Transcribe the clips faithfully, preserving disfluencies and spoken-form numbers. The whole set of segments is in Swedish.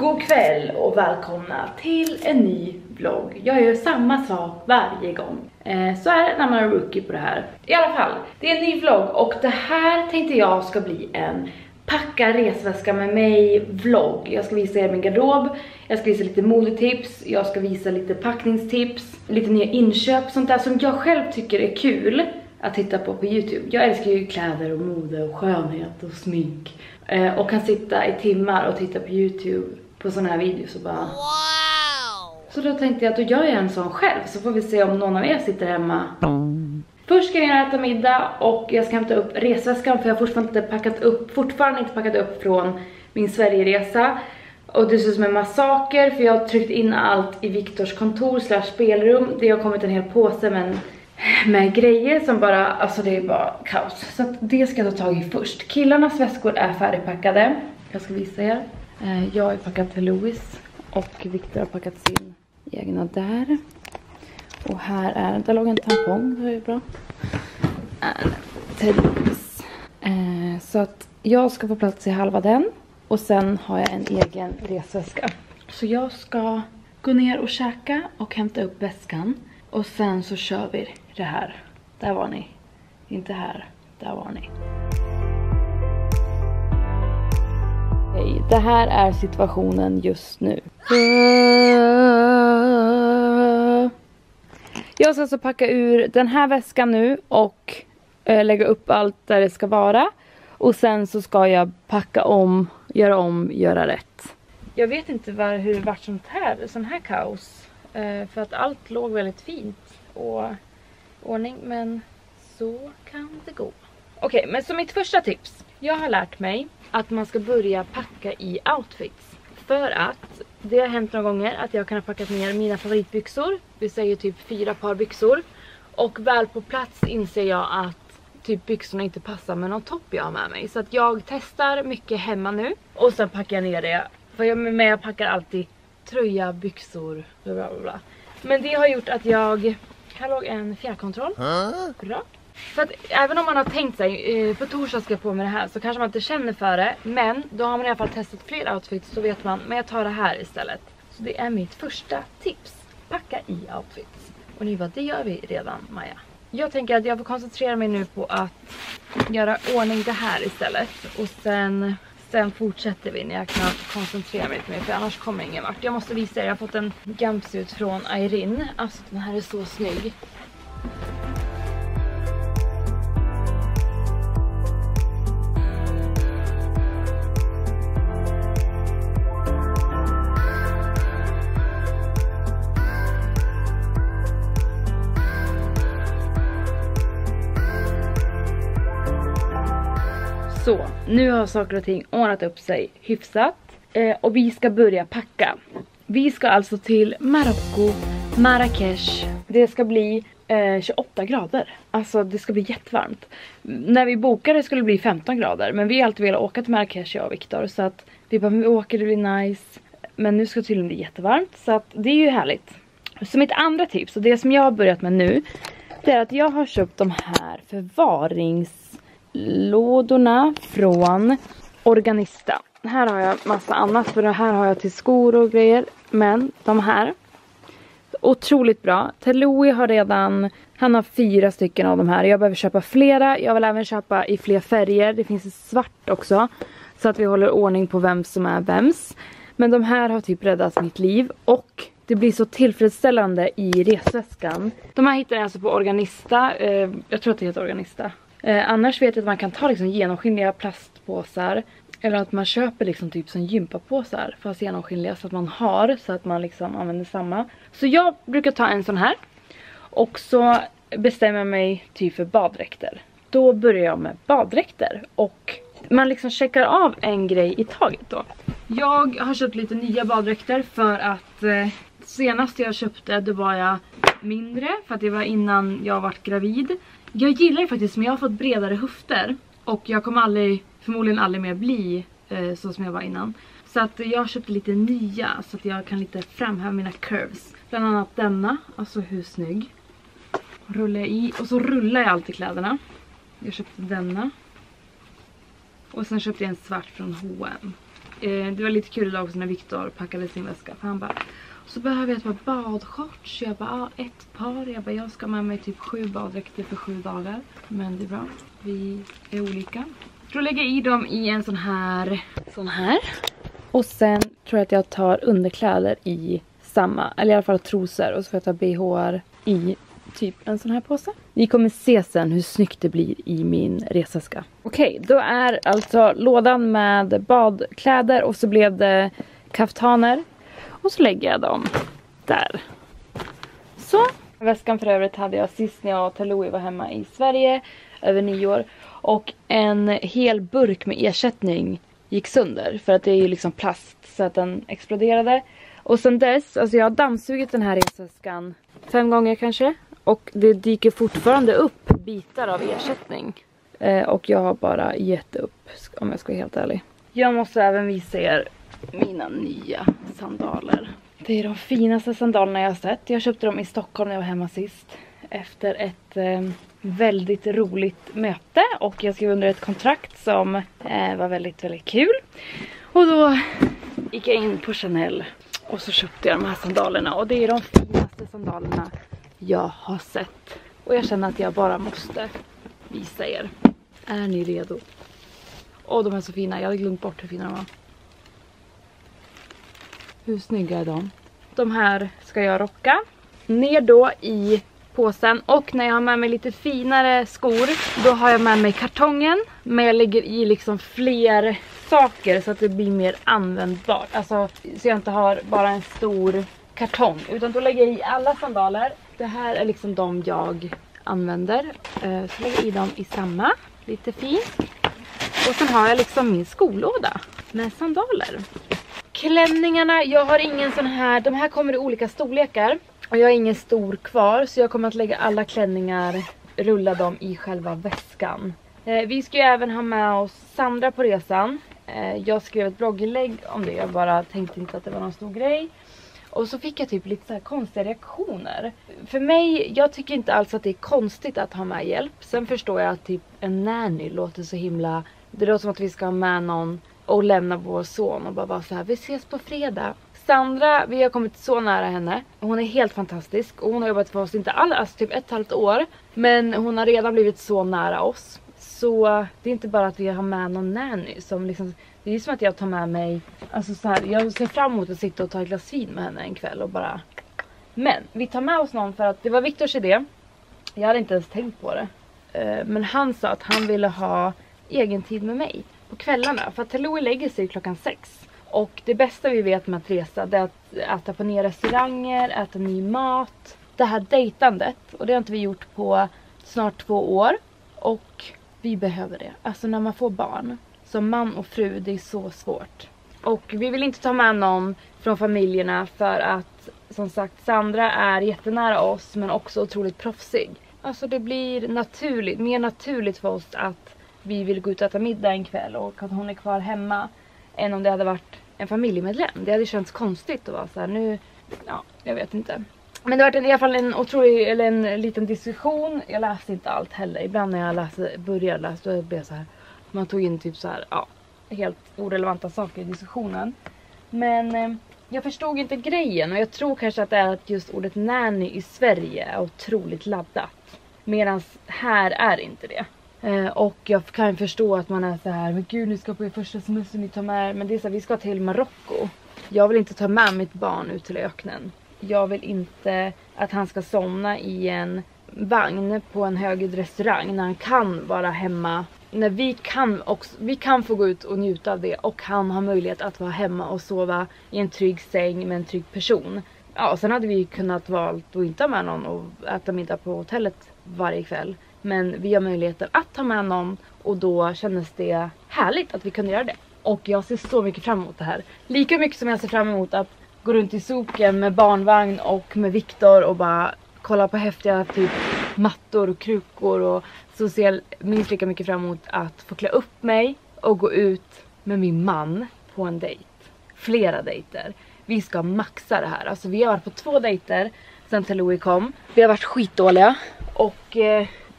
God kväll och välkomna till en ny vlogg. Jag gör samma sak varje gång. Eh, så är det när man är rookie på det här. I alla fall, det är en ny vlogg och det här tänkte jag ska bli en packa resväska med mig vlogg. Jag ska visa er min garderob, jag ska visa lite modetips, jag ska visa lite packningstips, lite nya inköp, sånt där som jag själv tycker är kul att titta på på YouTube. Jag älskar ju kläder och mode och skönhet och smink. Eh, och kan sitta i timmar och titta på YouTube på såna här videos och bara... Wow! Så då tänkte jag att då gör jag en sån själv, så får vi se om någon av er sitter hemma. Mm. Först ska jag äta middag och jag ska hämta upp resväskan för jag har fortfarande inte packat upp, fortfarande inte packat upp från min Sverigeresa. Och det ser ut som en massaker för jag har tryckt in allt i Viktors kontor slash spelrum. Det har kommit en hel påse men... med grejer som bara, alltså det är bara kaos. Så att det ska jag ta tag i först. Killarnas väskor är färdigpackade. Jag ska visa er. Jag har packat till Louis och Victor har packat sin egna där. Och här är, där låg en tampong, det är bra. Till Louis. Så att jag ska få plats i halva den. Och sen har jag en egen resväska. Så jag ska gå ner och käka och hämta upp väskan. Och sen så kör vi det här. Där var ni. Inte här. Där var ni. Hej. Det här är situationen just nu. Jag ska alltså packa ur den här väskan nu. Och äh, lägga upp allt där det ska vara. Och sen så ska jag packa om. Göra om. Göra rätt. Jag vet inte var, hur det vart sånt här. Sån här kaos. Uh, för att allt låg väldigt fint och ordning, men så kan det gå. Okej, okay, men så mitt första tips. Jag har lärt mig att man ska börja packa i outfits. För att det har hänt några gånger att jag kan ha packat ner mina favoritbyxor. Vi säger typ fyra par byxor. Och väl på plats inser jag att typ byxorna inte passar med någon topp jag har med mig. Så att jag testar mycket hemma nu. Och sen packar jag ner det. För jag, men jag packar alltid tröja, byxor, bla bla bla. Men det har gjort att jag... Här låg en fjärrkontroll. Bra. För att även om man har tänkt sig, på torsdag ska jag på med det här, så kanske man inte känner för det. Men då har man i alla fall testat fler outfits, så vet man. Men jag tar det här istället. Så det är mitt första tips. Packa i outfits. Och ni bara, det gör vi redan, Maja. Jag tänker att jag får koncentrera mig nu på att göra ordning det här istället. Och sen... Sen fortsätter vi när jag kan koncentrera mig lite mer, för annars kommer ingen vart. Jag måste visa er, jag har fått en jumpsuit från Irene. Alltså den här är så snygg. Så, nu har saker och ting ordnat upp sig hyfsat. Eh, och vi ska börja packa. Vi ska alltså till Marocko, Marrakesh. Det ska bli eh, tjugoåtta grader. Alltså det ska bli jättevarmt. När vi bokade skulle det bli femton grader. Men vi har alltid velat åka till Marrakesh, jag och Victor. Så att vi bara, vi åker, det blir nice. Men nu ska det tydligen bli jättevarmt. Så att det är ju härligt. Så mitt andra tips, och det som jag har börjat med nu, det är att jag har köpt de här förvarings... lådorna från Organista. Här har jag massa annat, för det här har jag till skor och grejer. Men de här, otroligt bra. Teloi har redan, han har fyra stycken av de här. Jag behöver köpa flera. Jag vill även köpa i fler färger. Det finns ett svart också. Så att vi håller ordning på vem som är vems. Men de här har typ räddat mitt liv. Och det blir så tillfredsställande i resväskan. De här hittar jag alltså på Organista. Jag tror att det heter Organista. Eh, annars vet jag att man kan ta liksom genomskinliga plastpåsar. Eller att man köper liksom typ som gympapåsar. Fast genomskinliga, så att man har. Så att man liksom använder samma. Så jag brukar ta en sån här. Och så bestämmer jag mig typ för baddräkter. Då börjar jag med baddräkter. Och man liksom checkar av en grej i taget då. Jag har köpt lite nya baddräkter. För att eh, senast jag köpte, då var jag mindre. För att det var innan jag varit gravid. Jag gillar det faktiskt, men jag har fått bredare höfter. Och jag kommer aldrig, förmodligen aldrig mer bli eh, så som jag var innan. Så att jag köpte lite nya, så att jag kan lite framhäva mina curves. Bland annat denna, alltså hur snygg. Rullar jag i, och så rullar jag alltid kläderna. Jag köpte denna. Och sen köpte jag en svart från H och M. eh, det var lite kul idag också när Viktor packade sin väska. För han bara, så behöver jag ett par badshorts. Jag bara, ah, ett par. Jag bara, jag ska med mig typ sju baddräkter för sju dagar. Men det är bra. Vi är olika. Jag tror jag lägger i dem i en sån här. Sån här. Och sen tror jag att jag tar underkläder i samma. Eller i alla fall trosor. Och så får jag ta B H-ar i typ en sån här påse. Vi kommer se sen hur snyggt det blir i min reseska. Okej, då är alltså lådan med badkläder. Och så blev det kaftaner. Och så lägger jag dem där. Så. Väskan för övrigt hade jag sist när jag och Taloi var hemma i Sverige. Över nyår. Och en hel burk med ersättning gick sönder. För att det är ju liksom plast så att den exploderade. Och sen dess, alltså jag har dammsugit den här resväskan fem gånger kanske. Och det dyker fortfarande upp bitar av ersättning. Eh, och jag har bara gett upp, om jag ska vara helt ärlig. Jag måste även visa er mina nya sandaler. Det är de finaste sandalerna jag har sett. Jag köpte dem i Stockholm när jag var hemma sist. Efter ett eh, väldigt roligt möte. Och jag skrev under ett kontrakt som eh, var väldigt, väldigt kul. Och då gick jag in på Chanel. Och så köpte jag de här sandalerna. Och det är de finaste sandalerna jag har sett. Och jag känner att jag bara måste visa er. Är ni redo? Åh, de är så fina. Jag hade glömt bort hur fina de var. Hur snygga är de? De här ska jag rocka. Ner då i påsen. Och när jag har med mig lite finare skor, då har jag med mig kartongen. Men jag lägger i liksom fler saker så att det blir mer användbart. Alltså så jag inte har bara en stor kartong. Utan då lägger jag i alla sandaler. Det här är liksom de jag använder. Så lägger jag i dem i samma. Lite fint. Och sen har jag liksom min skolåda med sandaler. Klänningarna, jag har ingen sån här. De här kommer i olika storlekar. Och jag har ingen stor kvar. Så jag kommer att lägga alla klänningar, rulla dem i själva väskan. Eh, vi ska ju även ha med oss Sandra på resan. Eh, jag skrev ett blogginlägg om det. Jag bara tänkte inte att det var någon stor grej. Och så fick jag typ lite så här konstiga reaktioner. För mig, jag tycker inte alls att det är konstigt att ha med hjälp. Sen förstår jag att typ en nanny låter så himla. Det låter som att vi ska ha med någon och lämna vår son och bara vara så här, vi ses på fredag. Sandra, vi har kommit så nära henne. Hon är helt fantastisk och hon har jobbat för oss inte alls, alltså typ ett halvt år. Men hon har redan blivit så nära oss. Så det är inte bara att vi har med någon nanny som liksom, det är som att jag tar med mig, alltså så här, jag ser fram emot att sitta och ta ett glas vin med henne en kväll och bara. Men vi tar med oss någon för att det var Viktors idé. Jag hade inte ens tänkt på det. Men han sa att han ville ha egen tid med mig på kvällarna. För att Taloi lägger sig klockan sex. Och det bästa vi vet med att resa, det är att äta på nya restauranger, äta ny mat. Det här dejtandet, och det har inte vi gjort på snart två år. Och vi behöver det. Alltså när man får barn, som man och fru, det är så svårt. Och vi vill inte ta med någon från familjerna för att, som sagt, Sandra är jättenära oss men också otroligt proffsig. Alltså det blir naturligt, mer naturligt för oss att vi vill gå ut och äta middag en kväll och att hon är kvar hemma än om det hade varit en familjemedlem. Det hade känts konstigt att vara så här nu, ja, jag vet inte. Men det har varit en, i alla fall en otrolig, eller en liten diskussion. Jag läste inte allt heller. Ibland när jag läste, började läsa, då blev jag så här, man tog in typ så här, ja, helt orelevanta saker i diskussionen. Men eh, jag förstod inte grejen och jag tror kanske att det är att just ordet nanny i Sverige är otroligt laddat. Medan här är inte det. Eh, och jag kan förstå att man är så här, men gud, ni ska på er första semester, ni tar med. Men det är så här, vi ska till Marocko. Jag vill inte ta med mitt barn ut till öknen. Jag vill inte att han ska somna i en vagn på en hög restaurang när han kan vara hemma. När vi kan, också, vi kan få gå ut och njuta av det och han har möjlighet att vara hemma och sova i en trygg säng med en trygg person. Ja, sen hade vi kunnat valt att inte ha med någon och äta middag på hotellet varje kväll. Men vi har möjligheten att ta med någon och då kändes det härligt att vi kunde göra det. Och jag ser så mycket fram emot det här. Lika mycket som jag ser fram emot att gå runt i soken med barnvagn och med Viktor och bara kolla på häftiga typ mattor och krukor. Och så ser jag minst lika mycket fram emot att få klä upp mig och gå ut med min man på en dejt. Flera dejter. Vi ska maxa det här. Alltså vi har varit på två dejter sen Taloi kom. Vi har varit skitdåliga och eh,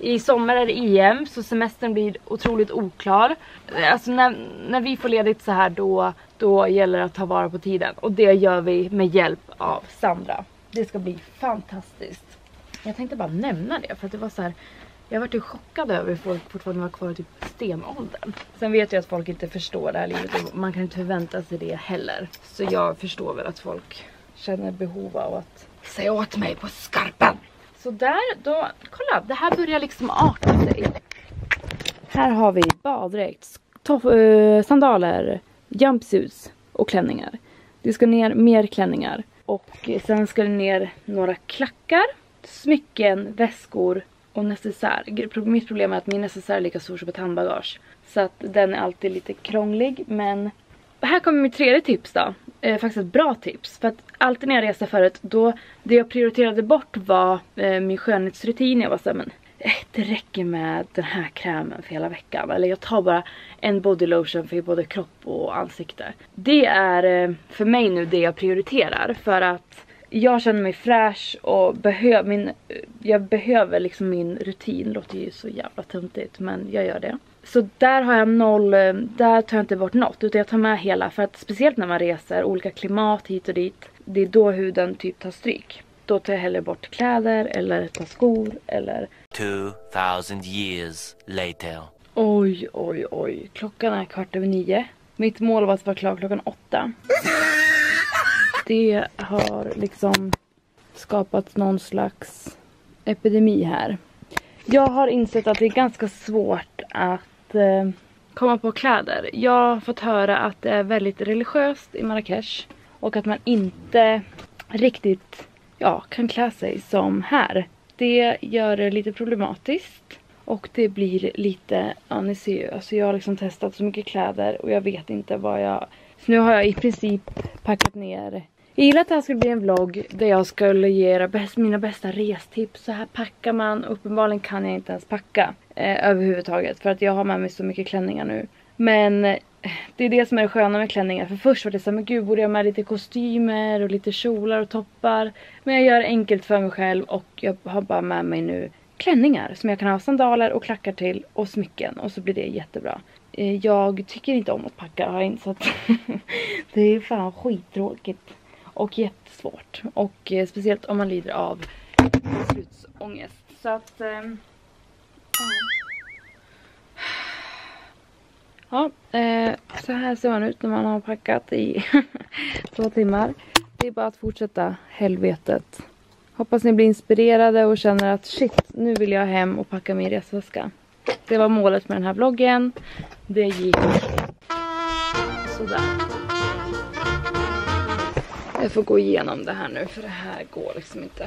I sommar är det E M, så semestern blir otroligt oklar. Alltså när, när vi får ledigt så här då, då gäller det att ta vara på tiden. Och det gör vi med hjälp av Sandra. Det ska bli fantastiskt. Jag tänkte bara nämna det för att det var så här. Jag var ju chockad över hur folk fortfarande var kvar i typ stenåldern. Sen vet jag att folk inte förstår det här livet och man kan inte förvänta sig det heller. Så jag förstår väl att folk känner behov av att säga åt mig på skarpen. Så där, då, kolla, det här börjar liksom arta sig. Här har vi baddräkt, sandaler, jumpsuits och klänningar. Det ska ner mer klänningar. Och sen ska det ner några klackar, smycken, väskor och necessär. Mitt problem är att min necessär är lika stor som ett handbagage. Så att den är alltid lite krånglig. Men här kommer mitt tredje tips då. Eh, faktiskt ett bra tips. För att alltid när jag reste förut, då det jag prioriterade bort var eh, min skönhetsrutin. Jag var så här, men eh, det räcker med den här krämen för hela veckan. Eller jag tar bara en body lotion för både kropp och ansikte. Det är eh, för mig nu det jag prioriterar. För att jag känner mig fräsch och behöver min, jag behöver liksom min rutin. Låter ju så jävla tuntigt, men jag gör det. Så där har jag noll, där tar jag inte bort något, utan jag tar med hela. För att speciellt när man reser, olika klimat hit och dit, det är då huden typ tar stryk. Då tar jag hellre bort kläder eller ett par skor eller... two thousand years later. Oj, oj, oj. Klockan är kvart över nio. Mitt mål var att vara klar klockan åtta. Det har liksom skapat någon slags epidemi här. Jag har insett att det är ganska svårt att eh, komma på kläder. Jag har fått höra att det är väldigt religiöst i Marrakesh. Och att man inte riktigt ja, kan klä sig som här. Det gör det lite problematiskt. Och det blir lite, ja ni ser ju, alltså jag har liksom testat så mycket kläder och jag vet inte vad jag... Så nu har jag i princip packat ner. Jag gillar att det här skulle bli en vlogg där jag skulle ge bäst, mina bästa restips. Så här packar man, uppenbarligen kan jag inte ens packa eh, överhuvudtaget. För att jag har med mig så mycket klänningar nu. Men eh, det är det som är det sköna med klänningar. För först var det så här, men gud, borde jag med lite kostymer och lite kjolar och toppar. Men jag gör det enkelt för mig själv och jag har bara med mig nu klänningar som jag kan ha sandaler och klackar till och smycken. Och så blir det jättebra. Eh, jag tycker inte om att packa, har jag insett. Det är fan skittråkigt. Och jättesvårt. Och eh, speciellt om man lider av beslutsångest. Så att... Eh, ja, eh, så här ser man ut när man har packat i två timmar. Det är bara att fortsätta helvetet. Hoppas ni blir inspirerade och känner att shit, nu vill jag hem och packa min resväska. Det var målet med den här vloggen. Det gick sådär. Jag får gå igenom det här nu för det här går liksom inte.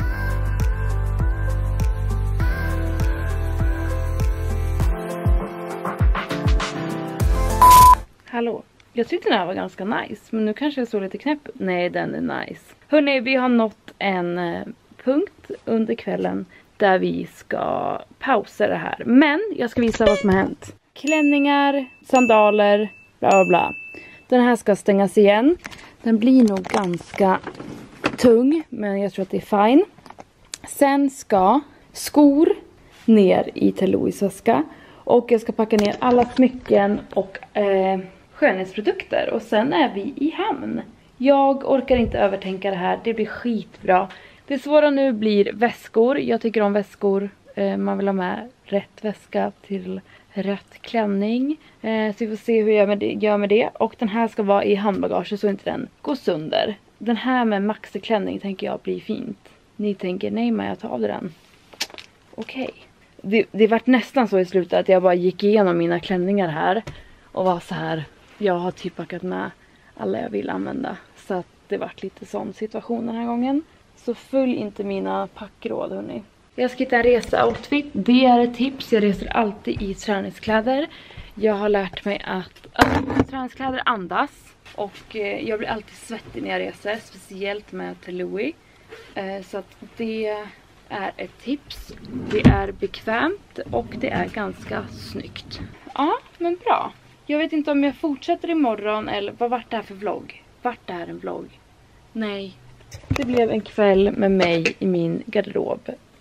Hallå, jag tyckte den här var ganska nice, men nu kanske jag såg lite knäpp. Nej, den är nice. Hörrni, vi har nått en eh, punkt under kvällen där vi ska pausa det här. Men jag ska visa vad som har hänt. Klänningar, sandaler, bla bla bla. Den här ska stängas igen. Den blir nog ganska tung, men jag tror att det är fine. Sen ska skor ner i Telouis väska. Och jag ska packa ner alla smycken och eh, skönhetsprodukter. Och sen är vi i hamn. Jag orkar inte övertänka det här. Det blir skitbra. Det svåra nu blir väskor. Jag tycker om väskor. Eh, man vill ha med rätt väska till rätt klänning. Eh, så vi får se hur jag med det, gör med det. Och den här ska vara i handbagage så inte den går sönder. Den här med maxiklänning tänker jag blir fint. Ni tänker, nej men jag tar av den. Okej. Okay. Det, det vart nästan så i slutet att jag bara gick igenom mina klänningar här. Och var så här, jag har typ packat med alla jag vill använda. Så att det vart lite sån situation den här gången. Så följ inte mina packråd hörni. Jag ska hitta en resa-outfit. Det är ett tips. Jag reser alltid i träningskläder. Jag har lärt mig att, att träningskläder andas. Och eh, jag blir alltid svettig när jag reser. Speciellt med Telouis. Eh, så att det är ett tips. Det är bekvämt. Och det är ganska snyggt. Ja, men bra. Jag vet inte om jag fortsätter imorgon. Eller vad vart det här för vlogg? Vart det här en vlogg? Nej. Det blev en kväll med mig i min garderob.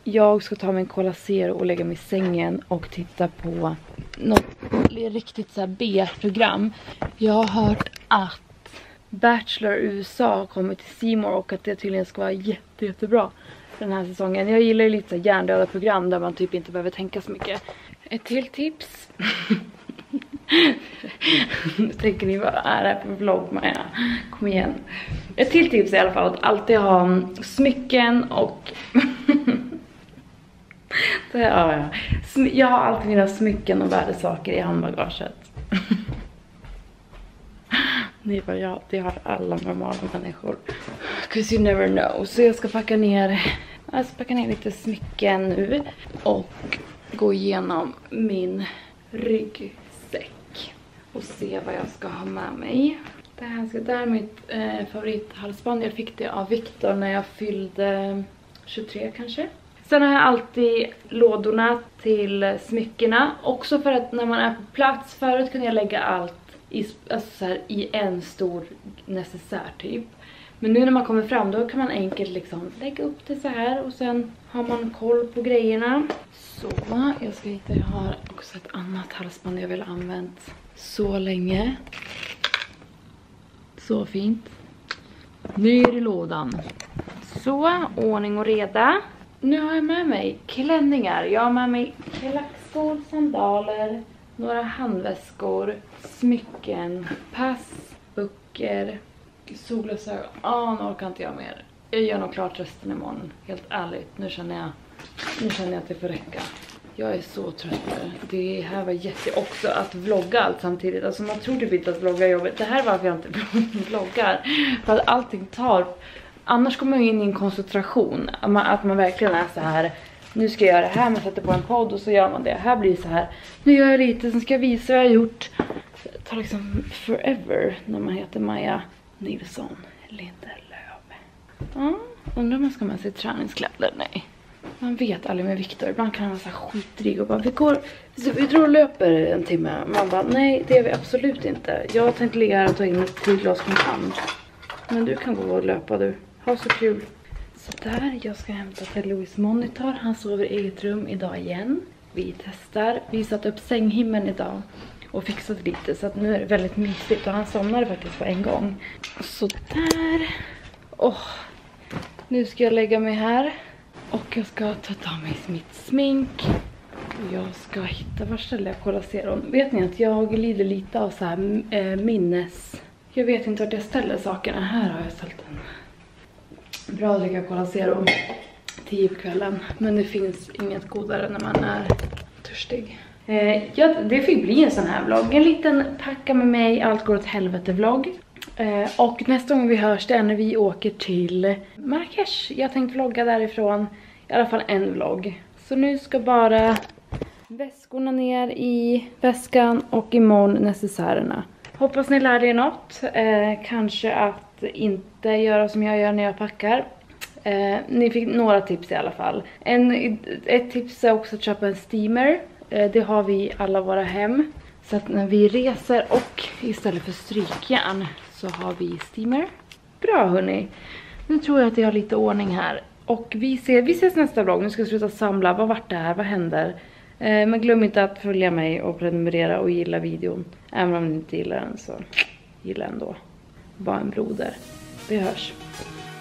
jag ska ta min Cola Zero och lägga mig i sängen och titta på något riktigt så här B-program. Jag har hört att Bachelor U S A har kommit till C More och att det tydligen ska vara jätte, jättebra den här säsongen. Jag gillar ju lite så här hjärndöda program där man typ inte behöver tänka så mycket. Ett till tips. Nu tänker ni, vad är det här för vlogg, Maja? Kom igen. Ett till tips är i alla fall att alltid ha smycken och... det, ja, ja. Jag har alltid mina smycken och värdesaker i handbagaget. Ni bara, ja, det har alla normala människor. Because you never know. Så jag ska packa ner, jag ska packa ner lite smycken nu och gå igenom min ryggsäck och se vad jag ska ha med mig. Det här, ska, det här är mitt eh, favorithalsband. Jag fick det av Victor när jag fyllde tjugotre kanske. Sen har jag alltid lådorna till smyckena. Också för att när man är på plats, förut kunde jag lägga allt i, alltså så här, i en stor necessär typ. Men nu när man kommer fram då kan man enkelt liksom lägga upp det så här och sen har man koll på grejerna. Så, jag ska hitta, jag har också ett annat halsband jag vill ha använt så länge. Så fint. Ner i lådan. Så, ordning och reda. Nu har jag med mig klänningar. Jag har med mig klackskor, sandaler, några handväskor, smycken, pass, böcker, solglasögon. Ah, nu orkar inte jag mer. Jag gör nog klart resten imorgon. Helt ärligt, nu känner jag, nu känner jag att det får räcka. Jag är så trött nu. Det här var jätte... Också att vlogga allt samtidigt. Alltså man tror typ inte att vlogga jobbet. Det här är varför jag inte vloggar. För att allting tar... Annars kommer man in i en koncentration. Att man verkligen är så här... Nu ska jag göra det här, man sätter på en podd och så gör man det. Här blir det så här. Nu gör jag lite, sen ska jag visa vad jag har gjort. Det tar liksom forever när man heter Maja Nilsson Lindelöf. Ja, undrar om man ska med sig träningskläder. Nej. Man vet aldrig med Victor. Ibland kan han vara så här skitrig och bara, vi går, vi drar och löper en timme. Man bara, nej det är vi absolut inte. Jag tänkte ligga här och ta in ett till glas kontant. Men du kan gå och löpa du. Ha så kul. Så där, jag ska hämta till Louis monitor. Han sover i eget rum idag igen. Vi testar. Vi satte upp sänghimmen idag och fixade lite. Så att nu är det väldigt mysigt. Och han somnade faktiskt på en gång. Så där. Åh. Nu ska jag lägga mig här. Och jag ska ta av mig mitt smink. Och jag ska hitta, var ställer jag Cola Zero. Vet ni att jag lider lite av så här äh, minnes... Jag vet inte vart jag ställer sakerna. Här har jag ställt en. Bra att dricka Cola Zero tio på kvällen. Men det finns inget godare när man är törstig. Eh, ja, det fick bli en sån här vlogg. En liten tacka med mig, allt går åt helvete vlogg. Eh, och nästa gång vi hörs det är när vi åker till Marrakesh. Jag tänkte vlogga därifrån. I alla fall en vlogg. Så nu ska bara väskorna ner i väskan och imorgon necessärerna. Hoppas ni lärde er något. Eh, kanske att inte göra som jag gör när jag packar. Eh, ni fick några tips i alla fall. En, ett tips är också att köpa en steamer. Eh, det har vi i alla våra hem. Så att när vi reser och istället för strykjärn så har vi steamer. Bra hörni. Nu tror jag att jag har lite ordning här. Och vi, ser, vi ses nästa vlogg. Nu ska jag sluta samla. Vad vart det här? Vad händer? Eh, men glöm inte att följa mig och prenumerera och gilla videon. Även om ni inte gillar den så gilla ändå. Var en broder. Vi hörs.